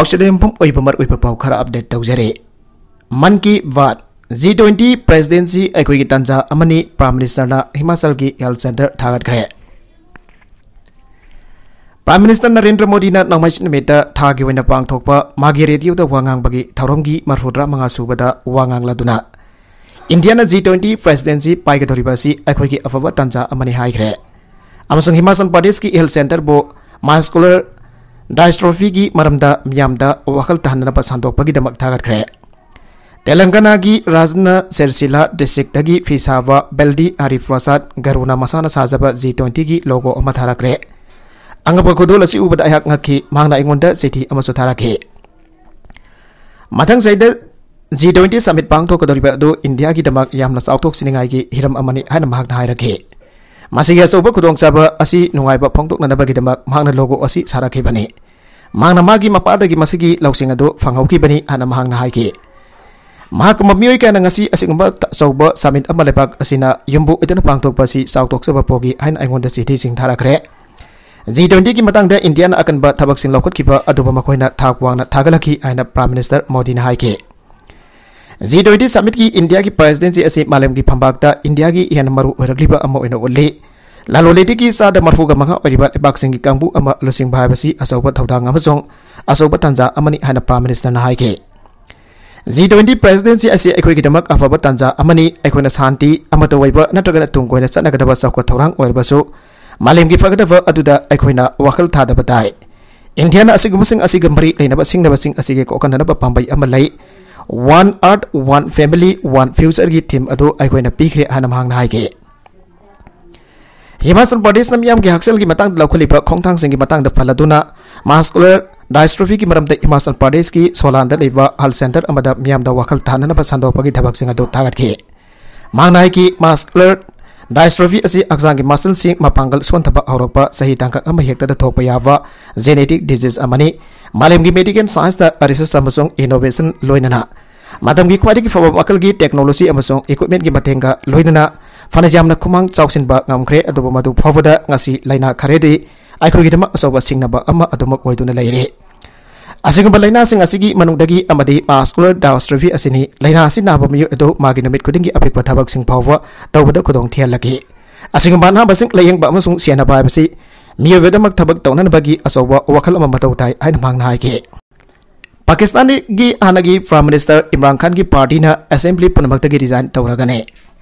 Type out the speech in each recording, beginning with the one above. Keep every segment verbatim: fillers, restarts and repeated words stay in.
खरा अपडेट तौजरे मन की बात जी ट्वेंटी प्रेसिडेंसी अखोई तंजा अमनी प्राइम मिनिस्टर हिमाचल की हेल्थ सेंटर थागतखरे प्राइम मिनिस्टर नरेंद्र मोदी नौमाइच निमित्त थागी ओइना पांगथोकपा मागी रेडियो वांगांबगी थौरमगी मरफुद्रा मंगा सुबदा वांगांगलादुना इंडिया जी ट्वेंटी प्रेसिडेंसी पाइगदोरिबासी अखोई अफब तंजा अमनी हाइग्रे अमसंग हिमाचल प्रदेश की हेल्थ सेंटर बो मस्कुलर डायस्ट्रोफी की मरमदा मियामदा वखल तहननब संदोकपगिदमक थागतखरे तेलंगाना की राजना सेरसिला डिस्ट्रिक्ट की फिसाबा बेल्दी आरिफ प्रसाद गरुना मसाना साजब जी ट्वेंटी की लोगो अमा थारकरे अंगब खुदोल असि उबदा अयक ngakhi मांगना इंगोंदा चिठी अमसु थारखे मथंग साइड जी ट्वेंटी समिट पांगथोकदोरिबा दो इंडिया की दमक यामना चाउथोक सिनिंगाई की हिरम अमनी हाना मागना हायरखे मासिगी अचौब खुदोंचाबा असि नुंगाइबा फोंदोकननबगिदमक मांगना लोगो असि सारखेबनी मांगना मागी मपादगी मसिगी लौसिंग अदो फंगौखिबनी हाना मांगना हाइके महाक ममियोय काना ngasi असिगुंबा अचौब समिट अमा लेपाक असिना युम्बु इदन पांगथोकपासी चाउथोकसबा पोगी हाइन आइगोंदा चिठी सिंग थारखरे जी ट्वेंटी की मतंग इंडिया अकनब थबक लौखिब मखोना थाक वांगना थागलखी आइना प्राइम मिनिस्टर मोदी हाइके जी ट्वेंटी समिट की इंडिया की प्रेसिडेंसी असी मालेम की फंबाक इंडिया की हेन मरु ओरगलिब अमा ओइना उल्ली लालोलेटी की साद मरफुगा मंगा ओरिबा लेबाकसिंग की कांबु अमा लुसिंग हाइबसी अचौब थौदांग अमसोंग अचौब तंजा अमनी हाइना प्राइम मिनिस्टर हाइके जी ट्वेंटी प्रेसिडेंसी असी अखोइगिदमक अफब तंजा अमनी अखोइना शांति अमत वैबा नत्रगना तुंगोइना चनगदबा चौखट थौरांग ओइरबसु मालेम की फगदब अदुदा अखोइना वखल थादब ताई इंडिया असिगुमसिंग असिग मरी लेनब सिंगनबसिंग असिगे कोकननब पांबई अमा लई one earth one family one future की थीम अदो अखोइना पीखरे हाना मांगना हाइगे हिमाचल प्रदेश नमियाम की हक्सल की मतंग लौखलिब खोंथांगसिंग की मतंग फलदुना मस्कुलर डायस्ट्रोफी की मरमद हिमाचल प्रदेश की सोलांद लेबा हेल्थ सेंटर अमद मियामदा वखल थाननब संदोपगी थबकसिंग अदो थागतखे मांगनाय की मस्कुलर डायस्ट्रोफी असी हक्सांग की मसल सिंग मपांगल सोंथब हौरप सही तांकक अमा हेक्तदा थोकपा याबा जेनेटिक डिजीज अमनी मालेम की मेडिकल साइंस दा रिसर्च अमसोंग इनोवेशन लोइनना मातम की ख्वाइदगी फबा मकल की टेक्नोलॉजी अमसोंग इक्विपमेंट की मतेंगा लोइनना फनजामना खुमांग चाउसिनबा ngamkhre aduba madu phobada ngasi laina kharedi aikhoigidama asoba singnaba ama adumak oiduna leire asigumba laina sing asigi manungdagi amadi muscular dystrophy asini laina asina bamiyu ado magi namit kudingi apikpa thabak sing phawwa tawbada khudong thialagi asigumba na basing layengba amasung siana ba basi miyewedamak thabak tawnanbagi asoba wakhal ama matau tai aina mangna haike Pakistan की हानगी prime minister Imran Khan की party ने assembly पुनमक्तगी resign तौरगने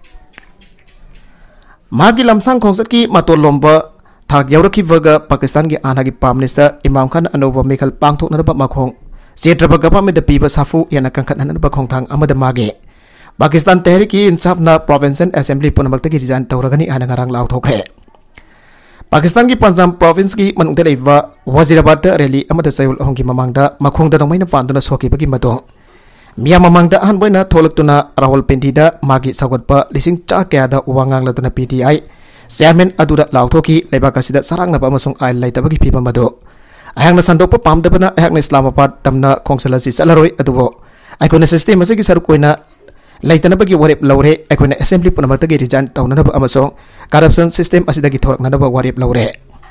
मागी लमसांग खोंसत की मतोलोंब थाक यौरखिबग पाकिस्तान की हानगी प्राइम मिनिस्टर इमरान खान अनोब मेखल पांगथोकनब मखोंग चेत्रब गवर्नमेंट पीब साफु याना कंखननब खोंथांग अमद मागे पाकिस्तान तहरीक इंसाफ ना प्रोविंशियल असेंबली पुनमक्तगी रिजाइन तौरगनी हाना ngarang लाउथोखरे पाकिस्तान की पंजाब प्रोविंस की मनुंगदा लेबा वजीराबाद रैली अमदा चयुल अहों की ममांगदा मखोंगदा नोंमाइना पांदुना सोकिबगी मदों मिया ममांगदा अहनबोइना थोलक्तुना रावलपिंडीदा मागी सगोटपा लिसिंग चा कयादा वांगांगलतुना पीटीआई चेयरमैन अदुदा लाउथोकी लेबाक असिदा सरांगनबा अमसुंग आइल लाइतबगी फिबम मदो अहांगना संदोकपा पामदबना अहांगना इस्लामाबाद तमना खोंगसलसी चलरोय अदुबो आइकोना सिस्टम असिगी सरुकोइना लाइतनबगी वरेप लौरे अखोइना असेंबली पुनमक्तगी रिजाइन तौननब अमसोंग करप्शन सिस्टम असिदगी थोरकननब वरेप लौरे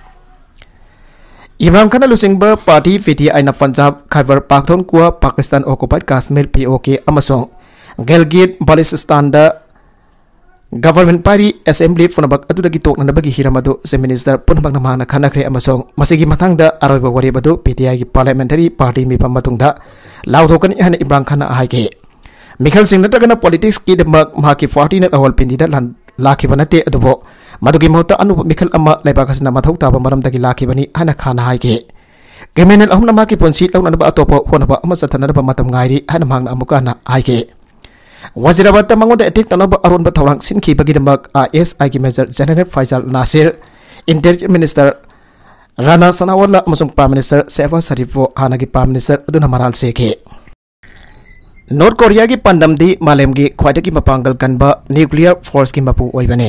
इमरान खान लुसिंग पार्टी पीटी आइना पंजाब खैबर पाख्तूनख्वा पाकिस्तान ऑक्युपाइड कश्मीर पीओके अमसोंग गिलगिट बाल्टिस्तान दा गवर्नमेंट पार्टी असेंबली पुनमक अदुदगी तोकननबगी हिरम अदु चीफ मिनिस्टर पुनमकना मांगना खनखरे अमसोंग मसिगी मथांगदा अरोइबा वरेप अदु पीटीआई की पार्लियामेंटरी पार्टी मिफम मतुंगदा लाउथोकनी हन इमरान खान हाइके मिखल सिंह नत्रगना पॉलिटिक्स की दमक माकी पार्टी न रावलपिंडीदा लाखिब नते अदुबो मदुगी महता अनुप मिखल अमा लेबाकसना मथौ ताबा मरमदगी लाखिबनी हना खाना हाइके क्रिमिनल अहुमना माकी पुंसी लौननबा अतोप होनबा अमा चथनबा मतम गाइरी हना मांगना अमुकाना हाइके वजीराबाद मंगोदा अटैक तनबा अरोनबा थौरांग सिनखिबगी दमक आईएसआई की major general Faisal Nasir interior minister Rana Sanaullah अमसुंग प्राइम मिनिस्टर शहबाज शरीफ हानगी प्राइम मिनिस्टर अदुना मराल सेखे नॉर्थ कोरिया की पंदमदी मालेम की ख्वाइदगी मपांगल कनबा न्यूक्लियर फोर्स की मपू ओइबने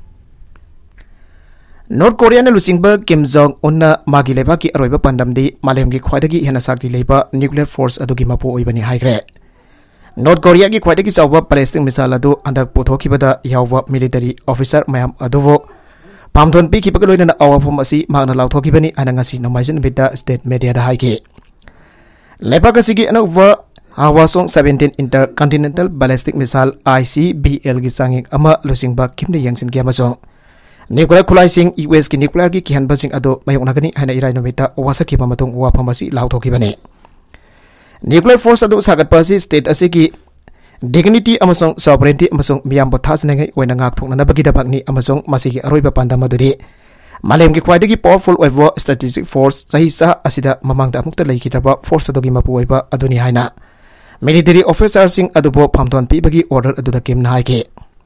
नॉर्थ कोरिया ने लुचिंग किम जोंग उन मागी लेबा की अरोइबा पंदमदी मालेम की ख्वाइदगी हेना साक्ति लेबा न्यूक्लियर फोर्स अदुगी मपू ओइबने हाइग्रे नॉर्थ कोरिया की ख्वाइदगी चावबा परेस्टिंग मिसाल अदु अंदक पुथोखिबदा यावबा मिलिटरी ऑफिसर मयाम अदुवो पामथोन पीखिबगा लोइना अवाफम असि मागना लाउथोखिबनी अनंगसी नोमाइजन बिदा स्टेट मीडिया दा हाइगे लेपाक असिगी अनौबा Hwasong seventeen intercontinental ballistic missile I C B L की चांगिंग अमा लुसिंगबा किमने यंगसिनगे अमसोंग न्यूक्लियर खुलाइसिंग यूएस की न्यूक्लियर की किहनबसिंग अदो मायोंगनागनी हाना इराय नुमिता वासखिबा मतुंग वाफम असि लाउथोखिबने न्यूक्लियर फोर्स अदो सागतपा असि स्टेट असिगी डिग्निटी अमसोंग सॉवरेनिटी अमसोंग मियामबो थासनेंगै ओइना ngakthoknanabagidabakni अमसोंग मसिगी अरोइबा पांदम अदुदि मालेमगी ख्वाइदगी पावरफुल ओइबो स्ट्रेटेजिक फोर्स सही सा असिदा ममांगदा अमुक्ता लैखिद्रबा फोर्स अदोगी मपु ओइबा अदुनि हाइना मिलिटरी ऑफिसर सिंह अदुबो फामथोन पीबगी ऑर्डर अदुदा केमना हाइके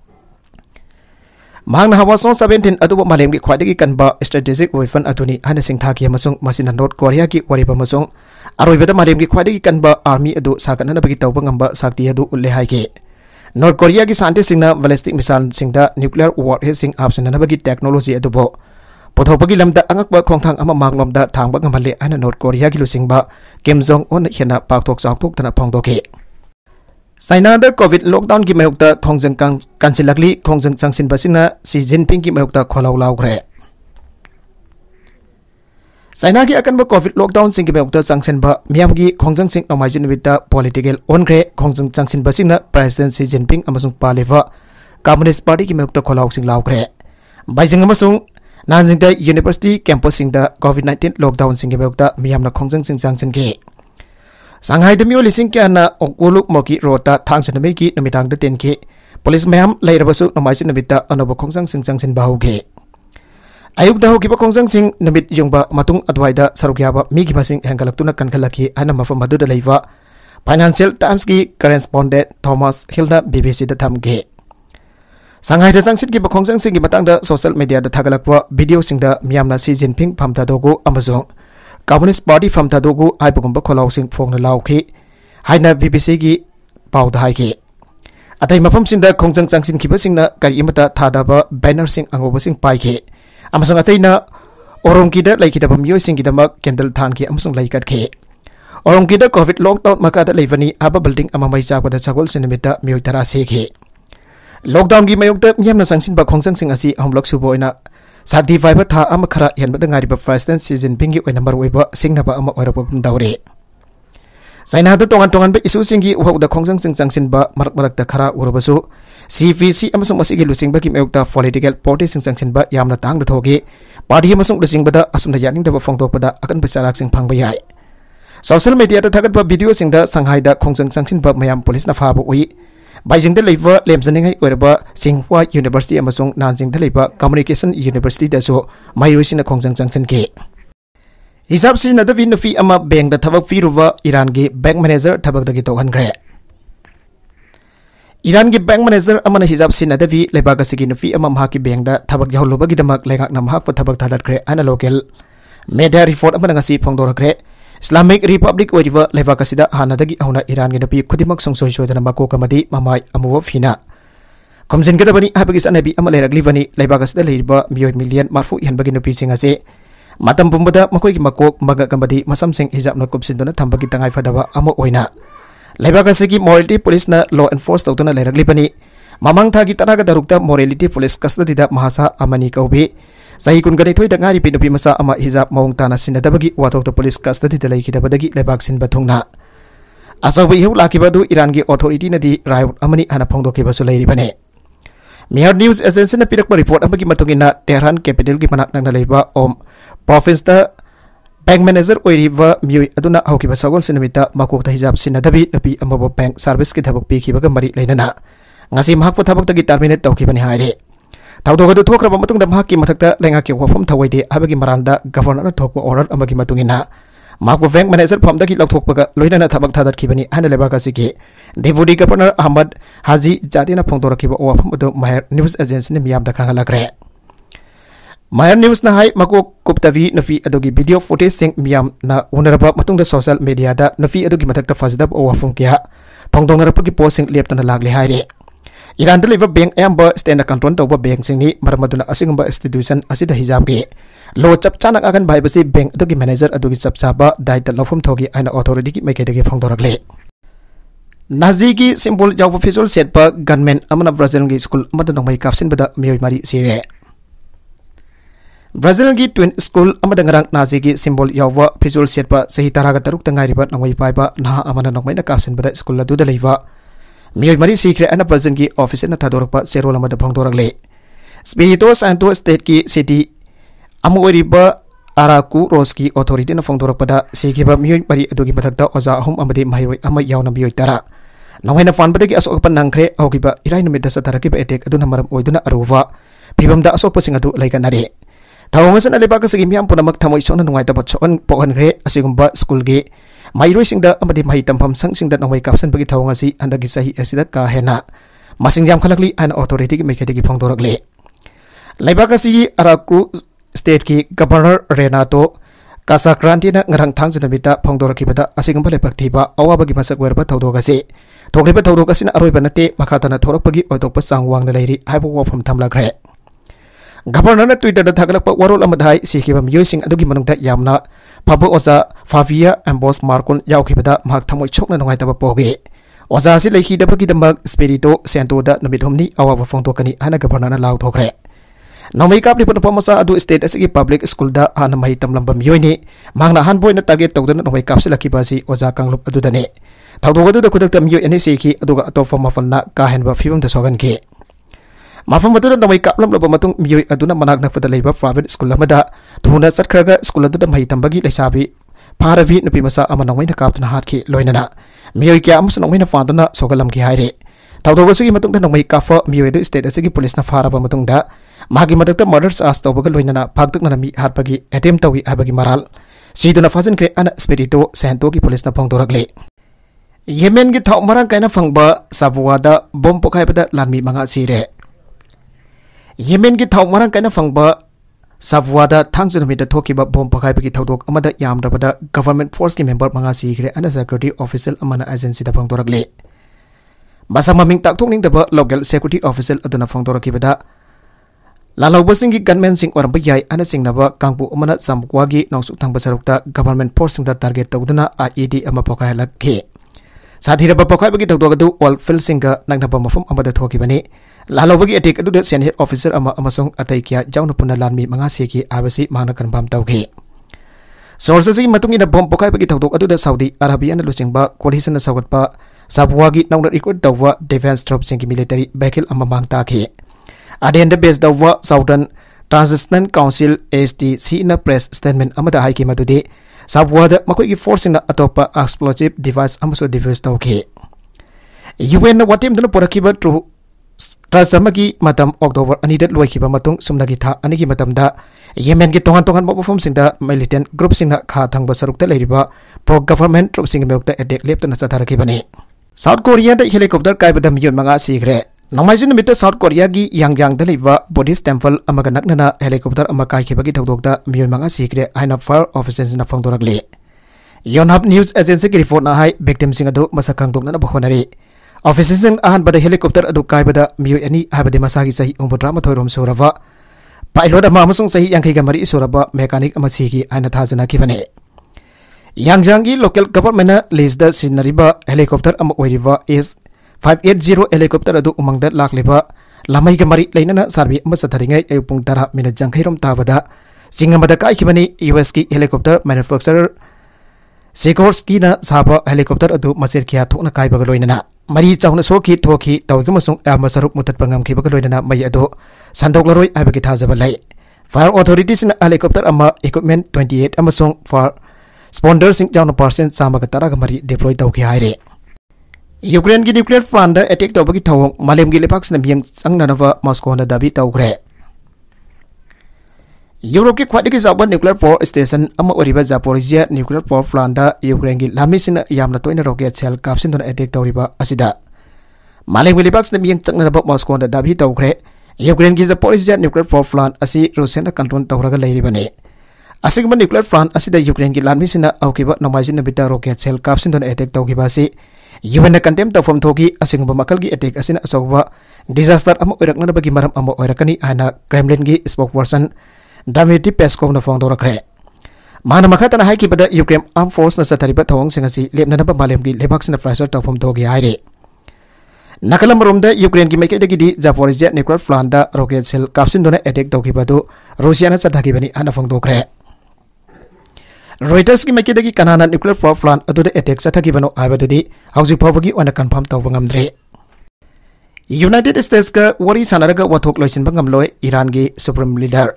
मांगना हवासों सेवेंटीन अदुबो मालेमगी ख्वाइदगी कनबा स्ट्रेटेजिक वेपन अदुनि हाना सिंथाकी अमसोंग मसिना नॉर्थ कोरिया की ओरिबा अमसोंग अरोइबदा मालेमगी ख्वाइदगी कनबा आर्मी अदु सागननबगी तौबा ngamba sakti अदु उल्ले हाइके नॉर्थ कोरिया की साइंटिस्ट सिंगना बैलिस्टिक मिसाइल सिंगदा न्यूक्लियर वॉरहेड सिंग आपसननबगी टेक्नोलॉजी अदुबो पोथोपगी लमदा अंगकबा खोंथांग अमा मांगलोमदा थांगबा ngamalle ana नॉर्थ कोरिया की लुसिंगबा किम जोंग उन हेना पाकथोक चाकथोकतना फोंदोके चाइना दा कोविड लॉकडाउन की मयुक्ता खोंजंग कांसिलकली खोंजंग चांगसिनबसिना सी जिनपिंग की मयुक्ता खोलाउ लाउग्रे चाइना की अकनबा कोविड लॉकडाउन सिंग की मयुक्ता चांगसिनबा मियामगी खोंजंग सिंग नोमाइजिनबिता पॉलिटिकल ओनग्रे खोंजंग चांगसिनबसिना प्रेसिडेंट सी जिनपिंग अमसुंग पालेवा कम्युनिस्ट पार्टी की मयुक्ता खोलाउ सिंग लाउग्रे बाइजिंग अमसुंग नाजिंगदा यूनिवर्सिटी कैंपस सिंगदा कोविड नाइनटीन लॉकडाउन सिंग की मयुक्ता मियामना खोंजंग सिंग चांगसिनगे सांघाई दमियो लिसिंग क्या ना ओकुलुक मोकी रोता थांग सनमे की नमितांग द टेन के पुलिस मैम लेरबसु नमाइसु नमिता अनोब खोंजंग सिंग चांगसिन बाहुगे अयुक दाहो की खोंजंग सिंग नमित युंगबा मतुंग अदवाइदा सरुग्याबा मी की मसिंग हेंगलक्तुना कनखलकी अना मफम मदुदा लेवा फाइनेंशियल टाइम्स की करेस्पोंडेंट थॉमस हिलना बीबीसी द थमगे सांघाई द चांगसिन की खोंजंग सिंग की मतंग द सोशल मीडिया द थागलकवा वीडियो सिंग द मियामना सी जिनपिंग फामतादोगो अमसोंग कम्युनिस्ट पार्टी फामतादोगु आइबगुंबा खोलाउसिंग फोंगना लाउखि हाइना बीबीसी की पाउद हाइके अतै मफम सिंदा खोंजंग चांगसिन खिबसिंगना करिमता थादाबा बैनर सिंग अंगोबसिंग पाइखे अमसोंग अतैना ओरोंकीदा लैखिदबा मियोसिंगीदमक कैंडल थानके अमसोंग लैकतखे ओरोंकीदा कोविड लॉकडाउन मकादा लेबनी आबा बिल्डिंग अमा मै चाबदा चगोल सिनमिता मियोय तरा सेखे लॉकडाउन की मयुक्ता मियामना चांगसिनबा खोंजंग सिंग असि अहमलक सुबोइना साथी फाइव था अम खरा हेनबद गारिबा प्रेसिडेंट सी जिनपिंग की नंबर ओइबा सिंगनबा अम ओरबगुम दावरे चाइना द तोंगान तोंगान बे इशू सिंगी उहौदा खोंजंग सिंग चांगसिनबा मरक मरक खरा उरबसु सीवीसी अमसुंग मसिगी लुसिंगबा की मयुक्ता पॉलिटिकल पार्टी सिंग चांगसिनबा यामना तांग थोगे पार्टी अमसुंग लुसिंगबदा असुमना यानिंगदबा फोंदोकपदा अकन बचाराक सिंग फंगबा याय सोशल मीडिया द थगतबा वीडियो सिंग द संघाई द खोंजंग चांगसिनबा मयाम पुलिस ना फाबा उई बाइजिंग द लेबा लेमजनिंगै ओरबा सिंहवा यूनिवर्सिटी अमसुंग नानजिंग द लेबा कम्युनिकेशन यूनिवर्सिटी दसो मायुसिना खोंजंग चांगसिन के हिसाब से नदबी नुफी अमा बैंक द थबक फिरुबा ईरान की बैंक मैनेजर थबक दगी तोहनग्रे ईरान की बैंक मैनेजर अमना हिसाब से नदबी लेबाग सिगी नुफी अमा महाकी बैंक द थबक यहलुबगी दमक लेगाक नमहाक थबक थादतग्रे अना लोकल मीडिया रिपोर्ट अमना ngasi फोंदोरग्रे इस्लामिक रिपब्लिक ओरिबा लेबाक असिदा हानादगी औना ईरान की नुपी खुदिमक संसोय सोयदना मकोक अमदी ममाय अमुव फिना खमजिनगदबनी हाबगी सनबी अमा लेरगलिबनी लेबाक असिदा लेरिबा मियोय मिलियन मार्फु हनबगी नुपी सिंग असे मतम पुंबदा मकोय की मकोक मगकमदी मसम सिंग हिजाब न कुपसिनदना थंबगी तंगाय फदबा अमा ओइना लेबाक असिगी मोरालिटी पुलिस न लॉ एनफोर्स तौदना लेरगलिबनी ममंग थागी तनागा दरुक्ता मोरालिटी पुलिस कस्टडीदा महासा अमनी कौबी सही कुनगने थोई दंगारी पिनुपी मसा अमा हिजाब मौंग ताना सिनदबगी वाथोक तो पुलिस कस्टडी द लैखिदबदगी लेबाक सिन बथुंगना असौब इहु लाकिबदु ईरान की अथॉरिटी नदी रायट अमनी हाना फोंदोकिबसु लेरिबने मेयर न्यूज एजेंसी ने पिरक रिपोर्ट अमगी मतुंगिना टेहरान कैपिटल की मनाक नंगना लेबा ओम प्रोविंस द बैंक मैनेजर ओइरिबा मियोय अदुना हौकिबा सगोल सिनमिता मकोक द हिजाब सिनदबी नपी अमबो बैंक सर्विस की थबक पीखिबगा मरी लेनना ngasi mahakpo thabak tagi terminate tawkibani haire tawdogadu thokraba matungda mahakki mathakta lenga ki wafam thawaide abagi maranda governor na thokpa order amagi matungina mahakpo bank manager famdagi lathokpaga loinana thabak thadat kibani hana lebaka sigi deputy governor ahmad haji jadina phongdorakiba wafam adu maher news agency ne miyam da khangalakre maher news na hai mako kuptavi nafi adugi video footage sing miyam na unaraba matungda social media da nafi adugi mathakta fazidab wafam kya phongdongarapagi posting leptana lagle haire Iran दलिबा bank एम्ब स्टैंड control तौबा bank सिंगनी मरमदुना असिगुंबा institution असिदा हिजाब के लो चप चाना आगन भाईबसी बैंक अदुगी मैनेजर अदुगी चप चाबा दायित्व लौफम थोगी आइना अथॉरिटी की मैकेदगी फोंदोरगले नाजी की सिंबल याव फिजुअल सेट पर गनमैन अमना ब्राजील की स्कूल अमदा नोंमै कापसिनबदा मियोय मारी सिरे Brazil की ट्विन स्कूल अमदंगरंग नाजी की सिंबल यावा फिजुल सेटपा सही तरागा तरुक तंगारिबा नंगोई पाइबा नहा अमना नंगोइना कासिनबदा स्कूल अदुदा लेबा मियोय मरी सीखरे अना प्रेजेंट की ऑफिस न थादोरपा सेरोल अमदा भंगदोरगले स्पिरिटो सैंतो स्टेट की सिटी अमोरिबा आराकू रोज की अथॉरिटी न फंगदोरपदा सीखिबा मियोय मरी अदुगी मथक्ता ओजा अहुम अमदि माहिरोय अमा यावना मियोय तरा नंगोइना फानबदगी असोकपन नंखरे औगिबा इराय नुमिदा सतरकिबा एटेक अदुना मरम ओइदुना अरुवा फिबमदा असोकपसिंग अदु लैगनारे थावंगसन लेबाक सगी मियाम पुनमक थमोय सोना नुंगाइता बचोन पोगनग्रे असिगुम्बा स्कूल गे माइरोइसिंगदा अमदि माहि तमफम संगसिंगदा नंगोय कापसन बगी थावंगसी अंदगी सही असिदा का हेना मसिंग जाम खलकली अन अथॉरिटी की मेखेदगी फंगदोरगले लेबाक सगी अराकू स्टेट की गवर्नर रेनातो कासाक्रांति न ngरang thang जनबिता फंगदोरखिबदा असिगुम्बा लेपक थिबा अवाबगी मसक वेरबा थौदोगसे थोगलिबा थौदोगसिना अरोइबा नते मखातना थोरकपगी ओतोप सांगवांगना लेरि हाइबो वफम थमलाग्रे गवर्नर ट्विटर थागलप वरोल अमदाई सीखिबा मियोइसिंग अदुगी मनुंगदा यामना फाबो ओजा फाविया एम्बोस मार्कोन यावखिबदा महक थमोय छोकना नुंगाइतबा पोगे ओजा सि लेखिदबगी दमक स्पिरिटो सेंटोदा नमिथोमनी अवाबा फोंतोकनी हाना गवर्नरना लाउथोखरे नौमई कापली पनपमसा अदु स्टेट असगी पब्लिक स्कूल दा हाना महि तमलंबा मियोइनी मांगना हानबोयना टारगेट तौदना नौमई कापसिलखिबासी ओजा कांगलुप अदुदने थाउदोगदुदा खुदक्ता मियोइ अनि सीखि अदुगा अतोफा मफलना काहेनबा फिबमदा सोगनके मफम अदुदा नौमई कापलमलबा मतुंग मियोइ अदुना मनाक नकपदा लेबा प्राइवेट स्कूल अमदा थुना चटखरगा स्कूल अदुदा महि तंबगी लेसाबी फारबी नुपी मसा अमा नौमईना कापतना हातखि लोइनना मियोइ क्या अमस नौमईना फादना सोगलमखि हाइरे थाउदोगसगी मतुंगदा नौमई काफा मियोइ स्टेट असगी पुलिसना फारबा मतुंगदा मागी मदकता मर्डर चार्ज तौबगा लोइनना फागतकना मी हातपगी अटेम्प तौगी हाबगी मराल सीदुना फाजनख्रे अना स्पिरिटो सेंटो की पुलिसना फंगदोरगले येमेन की थाउ मरंग काइना फंगबा साबुवादा बम पोखाइबदा लानमी मंगा सिरे येमेन की थाउ मरंग काइना फंगबा साबुवादा थांगजनुमिदा थोकिबा बम पोखाइबगी थौदोक अमदा यामरबदा गवर्नमेंट फोर्स की मेंबर मंगा सिखरे अना सिक्योरिटी ऑफिसर अमना एजेंसी दा फंगदोरगले मसा ममिंग ताकथोकनिंगदबा लोकल सिक्योरिटी ऑफिसर अदुना फंगदोरकिबदा लालौबसिंग की गनमैन सिंग ओरंबा याय अना सिंगनबा कांगपु अमना सामक्वागी नौसुक थांबा सरुकता गवर्नमेंट फोर्स सिंगदा टारगेट तौदना आईईडी अमा पोखाइलखि साथीरबा पोखाइबगी थौदोगदु ऑल फील्ड सिंगा नगनबा मफम अमदा थोकिबनी लालौबगी अटैक अदुदा सेनियर ऑफिसर अमा अमसोंग अतै किया जाउन पुना लानमी मंगा सेकी आबसी मांगना कन्फर्म तौगे सोर्सेसगी मतुंगिना बम पोखाइबगी थौदोक अदुदा सऊदी अरेबियाना लुचिंगबा कोलिशन सौगतपा साबुवागी नौना रिकॉर्ड तौवा डिफेंस ट्रुप सिंगी मिलिटरी वेहिकल अमा मांग ताखि अडेंड बेस दौवा साउदर्न ट्रांजिशनल काउंसिल एसटीसी न प्रेस स्टेटमेंट अमदा हाइकी मदुदे साबुवादा मखोइगी फोर्सिंग अतोपा एक्सप्लोसिव डिवाइस अमसो डिफ्यूज तौखे यूएन वाटेमदुना पोरखिबा ट्रू ट्रांसमगी मतम अक्टोबर अनिदा लोइखिबा मतुंग सुमनगी था अनिगी मतमदा येमेन की तोंगान तोंगान मफमसिंगदा मिलिटेंट ग्रुप सिंगना खा थंगबा सरुकता लेरिबा प्रो गवर्नमेंट ट्रुप सिंग मेउक्ता अटैक लेप्तना सथारखिबने साउथ कोरिया दा हेलीकॉप्टर काइबदा मियोन मंगा सिग्रे नौमाइजिन मिट साउथ कोरिया की यांगयांग दा लेबा बुद्धिस्ट टेंपल अमगा नकनना हेलीकॉप्टर अमा काइखिबगी थौदोकदा मियोन मंगा सिग्रे आइना फायर ऑफिसर्स ना फंगदोरगले योनहब न्यूज एजेंसी की रिपोर्ट ना हाई विक्टिम सिंग अदु मसक खंगदोकना बहोनरे ऑफिसर्स अहन बद हेलीकॉप्टर अदु काइबदा मियोय अनि हाबदे मसागी सही उमबद्रा मथोरम सोरबा पाइलट अमा अमसुंग सही यांखैगा मरी सोरबा मैकेनिक अमा सिगी आइना थाजना खिबने यांगजांगी लोकल गवर्नमेंट लिस्ट द सिनरिबा हेलीकॉप्टर अमा ओइरिबा S five eight zero helicopter अदु उमंगदा लाखलेबा लामैगा मरी लेनना सर्वे अमा सथरिङै अयुपुंग दरा मिनट जंखैरम ताबदा सिंगमदा काइखिबनी यूएस की हेलीकॉप्टर मैन्युफैक्चरर सिकोर्स्की ना साबा हेलीकॉप्टर अदु मसेर खिया थोकना काइबगा लोइनना मरी चाउना सोखी थोखी तौगी मसुंग याम सरुक मुतत पंगम खिबगा लोइनना मई अदु संदोकलरोय आबगी थाजबा लै फायर अथॉरिटीज ना हेलीकॉप्टर अमा इक्विपमेंट ट्वेंटी एट अमसुंग फायर स्पॉन्डर सिंग जाउना परसेंट चामगा तरागा मरी डिप्लॉय तौखि हाइरे यूक्रेन की न्यूक्लियर प्लांट दा अटैक तौबगी थौंग मालेम की लेपाक्सना मियंग संगननबा मॉस्कोना दाबी तौग्रे यूरोप की ख्वाइदगी जाबा न्यूक्लियर पावर स्टेशन अमा ओरिबा जापोरिजिया न्यूक्लियर पावर प्लांट दा यूक्रेन की लामिसिना यामना तोइना रॉकेट सेल कापसिनदना अटैक तौरिबा असिदा मालेम की लेपाक्सना मियंग संगननबा मॉस्कोना दाबी तौग्रे यूक्रेन की जापोरिजिया न्यूक्लियर पावर प्लांट असि रूसियाना कंट्रोल तौरगा लेरिबने असिगमा न्यूक्लियर प्लांट असिदा यूक्रेन की लामिसिना औकिबा नमाइजिना बिटा रॉकेट सेल कापसिनदना अटैक तौगिबा असि यूएन कंटेम तफम थोगी असिगमा मकल की अटैक असिना असौबा डिजास्टर अमा ओइरकनबगी मरम अमा ओइरकनी आना क्रेमलिन की स्पोकपर्सन डामिटी पेस्कोव न फोंदोरखरे माना मखातना हाइकिबदा यूक्रेन आर्म फोर्स न सथरिबा थौंग सिंगसी लेपननबा मालेम की लेबाक्सना प्रेशर तफम थोगी हाइरे नकलमरोम यूक्रेन की मैकेदी Zaporizhzhia nuclear plant rocket shell कापसिन एटेक तौकीबदु रूसिया चथाखीबनी हना फोंदोखरे रॉयटर्स की मैकेदी कनाना न्यूक्लियर पावर प्लांट अदुदा एटेक चथाखीबनो हायबदुदि हौजिक फावबगी ओना कन्फर्म तौबा ngamdre यूनाइटेड स्टेट्स का वरी सानरगा वाथोक लोइसिनबा ngamloi ईरान की सुप्रीम लीडर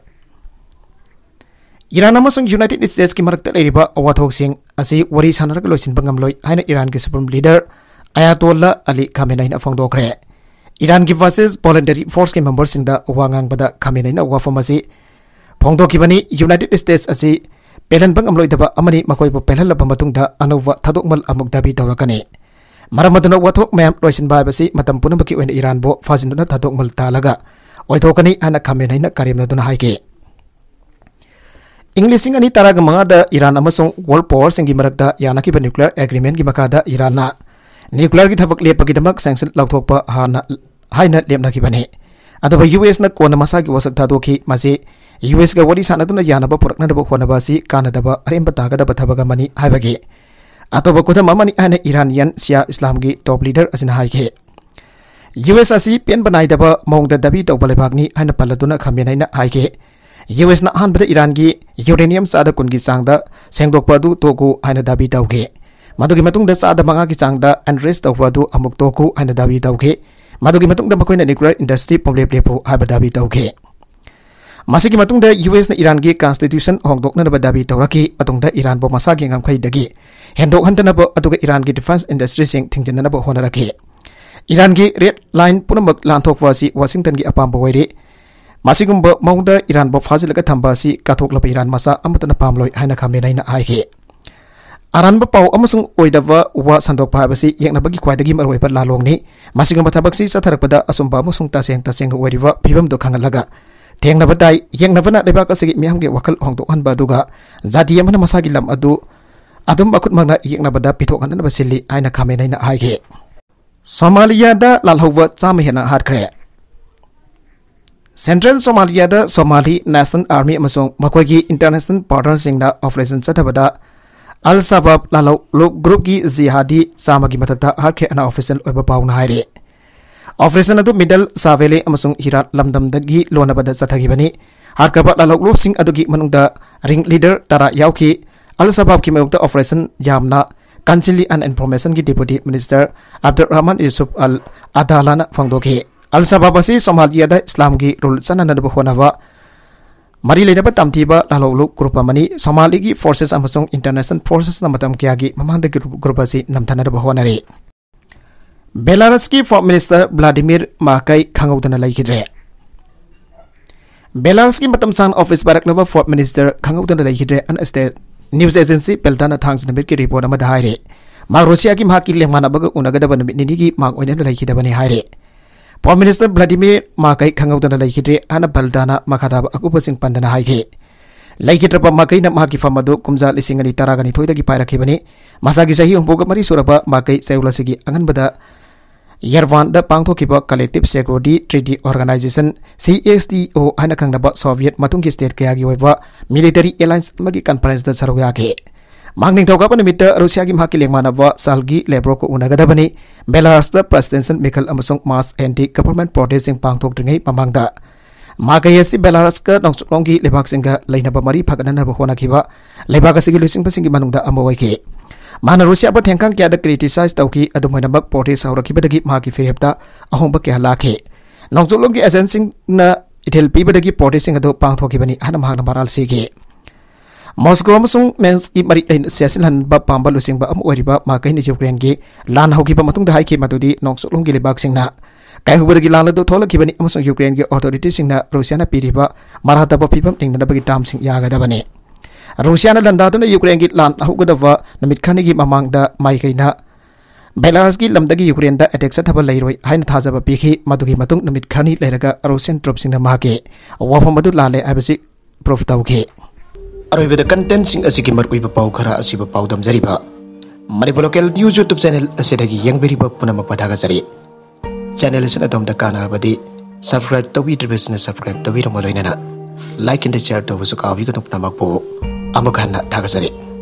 ईरान अमसुंग यूनाइटेड स्टेट्स की मरक्ता लेरिबा वाथोकसिंग असि वरी सानरगा लोइसिनबा ngamloi हाइना ईरान की सुप्रीम लीडर अयातोल्ला अली खामेनेना फोंदोखरे ईरान की वर्सेस वॉलंटरी फोर्स के मेंबर्स दा वांगांगबदा खामेनेना वाफम असि फोंदोखिबनी यूनाइटेड स्टेट्स असि पेलनबा ngamloidaba amani makoibo pelhalaba matungda anova thadokmal amuk dabi tawrakani Maramaduna wathok mayam loisin baibasi matam punamaki oina Iran bo fajinduna thadokmal talaga oithokani ana khamenaina karimnaduna haike Englishing ani taraga mangada Iran amasong world power singi marakda yanaki ba nuclear agreement gi makada Iran na nuclear gi thabak lepagi damak sanction lauthokpa hana haina lepnaki bane adaba U S na kona masagi wasak thadokhi masi U S ga wari sanaduna yanaba puraknadaba khonabasi kanadaba aremba tagadaba thabaga mani haibagi Atau bakuta mamani ane Iranian Shia Islam ki top leader asina haike U S asi pian banai daba mongda dabi tau balebagni ane paladuna khamena ina haike U S na han bada Iran ki uranium sada kun ki sangda sengdok padu toku ane dabi tauke madugi matung da sada manga ki sangda unrest tau padu amuk toku ane dabi tauke madugi matung da makoina nuclear industry pomlep lepo haba dabi tauke Masiki matung da U S na Iran ki constitution hongdok na dabi tauraki matung da Iran bo masagi ngamkai dagi Hendok hantana bo atuga Iran ki defense industry sing thingjana bo honaraki Iran ki red line punamak lanthok wasi Washington ki apam boire masigum bo maungda Iran bo fazilaga thambasi kathok lapa Iran masa amatana pamloi haina khamena ina aike Aran ba pau amasung oidaba wa sandok phabasi yekna bagi khwaidagi maroi par lalongni masigum bathabaksi satharakpada asumba amasung taseng taseng oiriba phibam do khangalaga Tengna batai yang nabana lebak asigi miyam ge wakal hongdok han baduga zati yamana masagi lam adu adum bakut magna yang nabada pitok kan na basili aina khamena ina aige Somalia da lalhwa chamhena hatkre Central Somalia da Somali National Army amasong makoigi international partner singna operation chatabada Al Shabaab lalau group ki jihadi samagi matakta harkhe ana official oiba pauna haire Operation adu middle savele amasung hirat lamdam dagi lonabada chathagibani harkaba lalok group sing adugi manungda ring leader tara yauki Al Shabaab ki mayukta operation yamna Council and Information ki Deputy Minister Abdurrahman Yusuf Al Adalana fangdoki Al Shabaab asi Somalia da Islam ki rule chanana da honawa mari leina ba tamtiba lalok group amani Somali ki forces amasung international forces na matam kya gi mamang da group asi namthana da honare Belarus की foreign minister Vladimir Makei खंगौदना लाइखिद्रे Belarus की मतम सान office बारकलबा foreign minister खंगौदना लाइखिद्रे अन स्टेट न्यूज एजेंसी पेल्टाना थांग्स नमित की रिपोर्ट अमा दाहाइरे मा रशिया की माकी लेमाना बग उनगदब नमित निनी की मांग ओइना लाइखिदबनी हाइरे फॉरेन मिनिस्टर व्लादिमीर माकै खंगौदना लाइखिद्रे अन बल्दाना मखादाब अकुपसिंग पंदना हाइगे लाइखिद्रबा माकै न माकी फमदो कुमजा लिसिंगनी तरागनी थोइदगी पाइरखिबनी मसागी सही उंबोग मरी सुरबा माकै सैउलसिगी अंगनबदा Yerevan da pangthokiba Collective Security Treaty Organization C S T O haina khangnaba Soviet matungi state kaya gi oiba military alliance magi conference da saruya ke mangning thokapa nimita Russia gi mhaki lengmanaba salgi lebro ko unagadabani Belarus da presidential Mikhail amasung mass anti government protesting pangthok dringai mamangda magayasi Belarus ka nongsuklonggi lebak singa lainaba mari phaganana ba hona khiba lebak asigi lusing pasingi manungda amawai ke Mana Rusia ba thengkang kya da criticize tauki adumoina bak protest haurakibadagi maki firhepta ahomba kya lakhe nongsulong ki agency na ithel pibadagi protesting adu pangthokibani hana mahna maral sige Moscow amasung mens ki mari lain siasil han ba pamba lusing ba am oriba makai ni Ukraine ki lan haukiba matung da haiki madudi nongsulong gi lebak singna kai hubadagi lan adu tholakibani amasung Ukraine ki authorities singna Russia na piriba marata ba pibam tingna bagi tam sing yagadabani Rusia na landaduna Ukraine ki lan ahugadawa namit khani gi mamangda maikaina Belarus ki lamdagi Ukraine da attack sathaba lairoi haina thajaba pikhi madugi matung namit khani lairaga Russian troops sing na make wafam madu lale abasi proof tauke aroibeda content sing asiki markui ba pau khara asiba pau damjariba Manipur local news YouTube channel asidagi yangberiba punama padaga sari channel sina domda kanarabadi subscribe tawi business subscribe tawi romoloinana like and share tawu sukawi ka nupna makpo Amagana Tagasari.